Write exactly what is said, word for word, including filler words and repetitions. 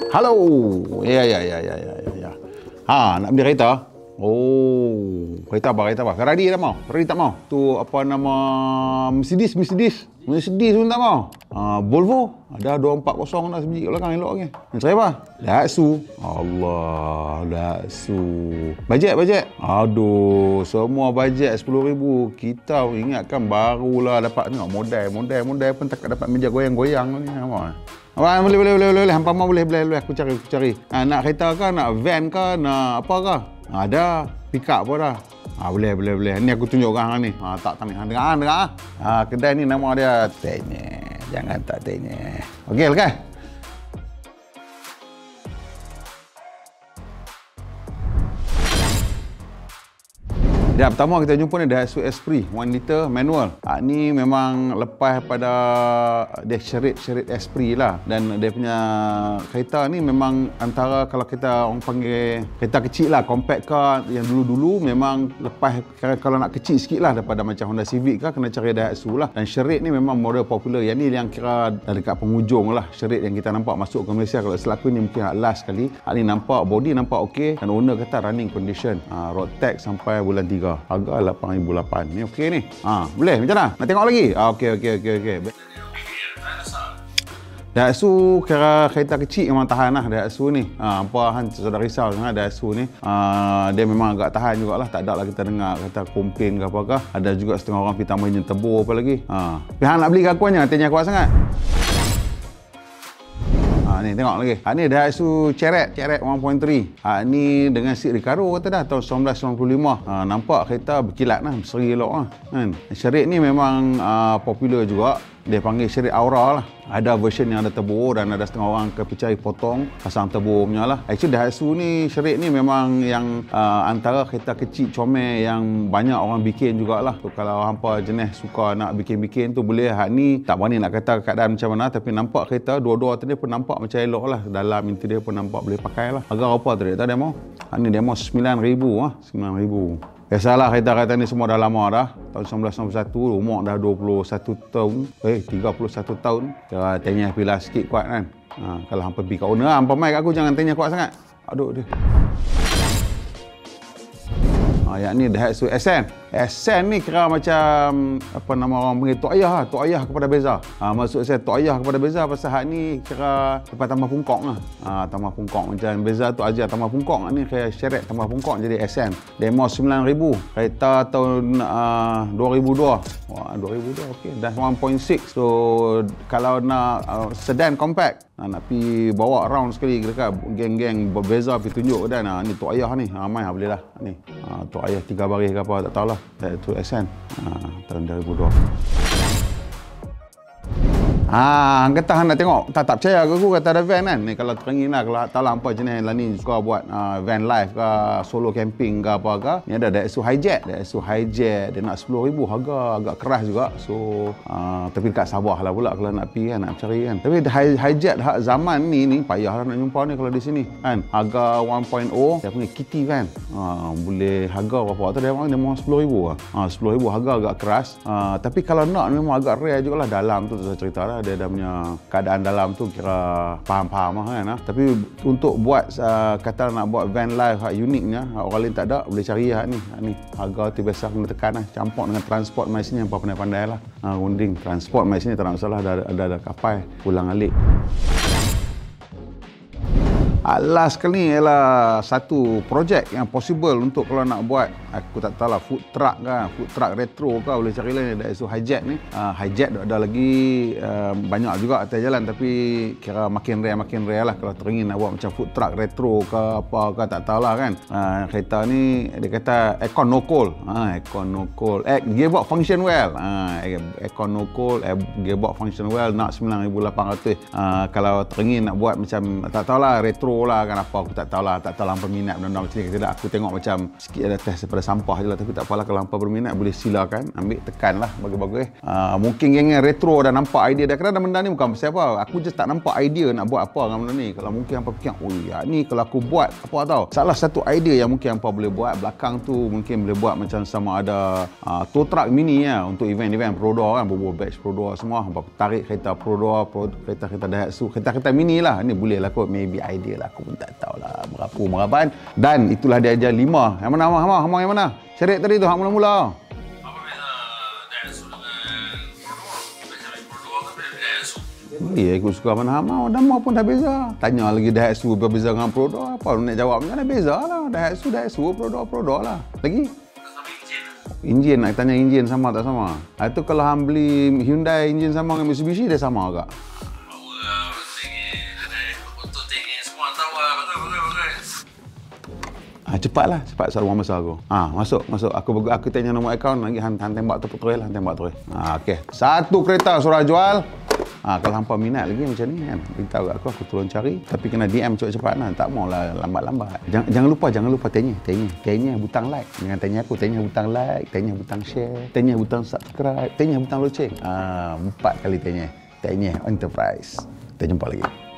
Halo. Ya ya ya ya ya ya. Ha, nak beli kereta? Oh, kereta apa? Kereta apa? Ferrari tak mau? Ferrari tak mau? Tu apa nama Mercedes, Mercedes. Mercedes pun tak mau. Ha, Volvo ada dua empat kosong dah sebiji kat belakang elok ni. Yang terakhir apa? Daihatsu. Allah, Daihatsu. Bajet, bajet. Aduh, semua bajet sepuluh ribu. Kita ingatkan barulah dapat tengok model, model, model pun tak dapat meja goyang-goyang ni. Apa? Abang, boleh, boleh, boleh, boleh. Hampa mau boleh, boleh, boleh. Aku cari, aku cari. Ha, nak kereta ke, nak van ke, nak apa ke? Ha, ada. Pick up pun dah. Ha, boleh, boleh, boleh. Ni aku tunjuk orang ni. Ha, tak, tak ni. Ha, dengar, dengar. Ha, kedai ni nama dia Tanya. Jangan tak tanya. Okey, lekas. Ya, pertama kita jumpa ni Daihatsu Esprit one liter manual. Ha, ni memang lepas pada dia syerit-syerit Esprit lah. Dan dia punya kereta ni memang antara kalau kita orang panggil kereta kecil lah, compact car yang dulu-dulu memang lepas kalau nak kecil sikit lah daripada macam Honda Civic ke kena cari Daihatsu lah. Dan syerit ni memang model popular. Yang ni yang kira dekat penghujung lah syerit yang kita nampak masuk ke Malaysia. Kalau selaku ni mungkin last kali. Hal ni nampak body nampak okey dan owner kata running condition. Ha, road tax sampai bulan tiga. Harga lapan ribu lapan. Ni okey ni. Ha, boleh macam mana? Nak tengok lagi? Ha, okey okey okey okey. Daihatsu kira kereta kecil memang tahan lah Daihatsu ni. Ha, apa han sudah risau sangat Daihatsu ni. Ha, dia memang agak tahan jugalah. Tak ada lah kita dengar kata komplain ke apakah. Ada juga setengah orang pergi tambah enjin turbo apa lagi. Ha. Tapi han nak beli ke aku hanya tanya kuat sangat. Ha, ni tengok lagi. Ha, ni Daihatsu Chariot, Chariot one point three. Ha, ni dengan seat Recaro kata dah tahun seribu sembilan ratus sembilan puluh lima. Ha, nampak kereta berkilat lah, berseri elok lah. Kan? Chariot ni memang uh, popular juga. Dia panggil Chariot Aura lah. Ada version yang ada turbo dan ada setengah orang kepicai potong pasang turbo punya lah. Actually Daihatsu ni Chariot ni memang yang uh, antara kereta kecil comel yang banyak orang bikin jugalah. So, kalau hampa jenis suka nak bikin-bikin tu boleh. Hak ni tak berani nak kata keadaan macam mana tapi nampak kereta dua-dua tu dia pun nampak macam elok lah. Dalam interior pun nampak boleh pakai lah. Harga apa tu dia? Tak demo? Hak ni demo sembilan ribu lah. sembilan ribu. Biasalah kereta-kereta ni semua dah lama dah. Tahun seribu sembilan ratus sembilan puluh satu, umur dah dua puluh satu tahun. Eh, tiga puluh satu tahun. Kira tanya pilah sikit kuat kan. Ha, kalau hampa pergi kat owner, hampa mai kat aku jangan tanya kuat sangat. Aduh dia. Ha, yang ni Daihatsu Ascent. Ascent ni kira macam apa nama orang panggil tok ayah lah, tok ayah kepada Beza. Ha, maksud saya tok ayah kepada Beza pasal hak ni kira lepas tambah pungkok lah. Ha, tambah pungkok macam Beza tu aja tambah pungkok, ni kayak Chariot tambah pungkok jadi Ascent. Demo sembilan ribu. Kereta tahun uh, dua ribu dua. Wah, dua ribu dua okey. Dah one point six. So kalau nak uh, sedan compact, ha, nak pi bawa round sekali dekat geng-geng Beza pergi tunjuk dan ha, ni tok ayah ni. Ha, mai boleh lah ni. Ha, tok ayah tiga baris ke apa tak tahulah. Itu Ascent ha, tahun dua ribu dua. Ah, hang kata hang nak tengok, tak tak percaya ke aku kata ada van kan. Ni kalau teringin lah, kalau tak lah apa jenis lah ni suka buat uh, van life ke, solo camping ke apa ke. Ni ada Daihatsu Hijet, Daihatsu Hijet dia nak sepuluh ribu, harga agak keras juga. So uh, tapi dekat Sabah lah pula kalau nak pergi kan, nak cari kan. Tapi Hijet hak zaman ni ni payahlah nak jumpa ni kalau di sini kan. Harga one point oh dia punya kitty van. Uh, boleh harga berapa tu dia orang dia mau sepuluh ribu ah. Uh, sepuluh ribu harga agak keras. Uh, tapi kalau nak memang agak rare jugalah dalam tu saya cerita lah. Dia dah punya keadaan dalam tu kira faham-faham lah kan. Ha? Tapi untuk buat uh, kata nak buat van life hak uniknya, hak orang lain tak ada, boleh cari hak ni. Hak ni harga tu biasa kena tekan lah, campur dengan transport mai sini yang pandai-pandai lah. Ha, runding transport mai sini tak ada masalah, ada ada, ada kapal pulang alik. Last kali ni ialah satu projek yang possible untuk kalau nak buat, aku tak tahu lah, food truck kan, food truck retro ke, boleh cari lah Daihatsu Hijet ni. Uh, Hijet ada lagi uh, banyak juga atas jalan tapi kira makin rare makin rare lah kalau teringin nak buat macam food truck retro ke apa ke tak tahu lah kan. Uh, kereta ni dia kata aircon no cold. Uh, aircon no cold. Eh, gearbox function well. Uh, aircon no cold, eh, gearbox function well nak sembilan ribu lapan ratus. Uh, kalau teringin nak buat macam tak tahu lah retro retro lah kan apa, aku tak tahu lah, tak tahu lampa minat benda-benda macam ni. Kata aku tengok macam sikit ada test daripada sampah je lah, tapi tak apalah, kalau lampa berminat boleh silakan ambil, tekan lah, bagus-bagus. Uh, mungkin geng-geng retro dah nampak idea dah, kerana benda ni bukan pasal apa, aku just tak nampak idea nak buat apa dengan benda ni. Kalau mungkin hampa fikir, oh ya ni kalau aku buat apa tahu, salah satu idea yang mungkin hampa boleh buat belakang tu, mungkin boleh buat macam sama ada uh, tow truck mini ya, untuk event-event Pro-Door kan, bubuh batch Pro-Door semua, hampa tarik kereta Pro-Door, Pro, kereta-kereta Daihatsu, kereta-kereta mini lah, ni boleh lah kot, maybe idea lah, aku pun tak tahu lah berapa merapan. Dan itulah dia ajar lima. Yang mana hama, hama, hama yang mana? Syarik tadi tu, hak mula-mula. Apa beza Daihatsu dengan Pro-Door? Beza Pro-Door ke beza Daihatsu? Ya, aku suka mana hama, nama pun dah beza. Tanya lagi Daihatsu berbeza dengan Pro-Door, apa nak jawab? Mana beza lah, Daihatsu, Daihatsu, Pro-Door, Pro-Door lah. Lagi? Enjin, nak tanya enjin sama tak sama? Itu kalau hang beli Hyundai enjin sama dengan Mitsubishi, dia sama agak? Ah, cepatlah, cepat saru masa aku. Ah, masuk, masuk. Aku aku tanya nombor akaun lagi, han, han tembak tu terus lah, han tembak terus. Ah, okey. Satu kereta surah jual. Ah, kalau hampa minat lagi macam ni kan, beritahu kat aku, aku turun cari. Tapi kena D M cepat-cepat lah, tak maulah lambat-lambat. Jangan, jangan lupa, jangan lupa tanya, tanya, tanya butang like. Jangan tanya aku, tanya butang like, tanya butang share, tanya butang subscribe, tanya butang loceng. Ah, empat kali tanya. Tanya Enterprise. Kita jumpa lagi.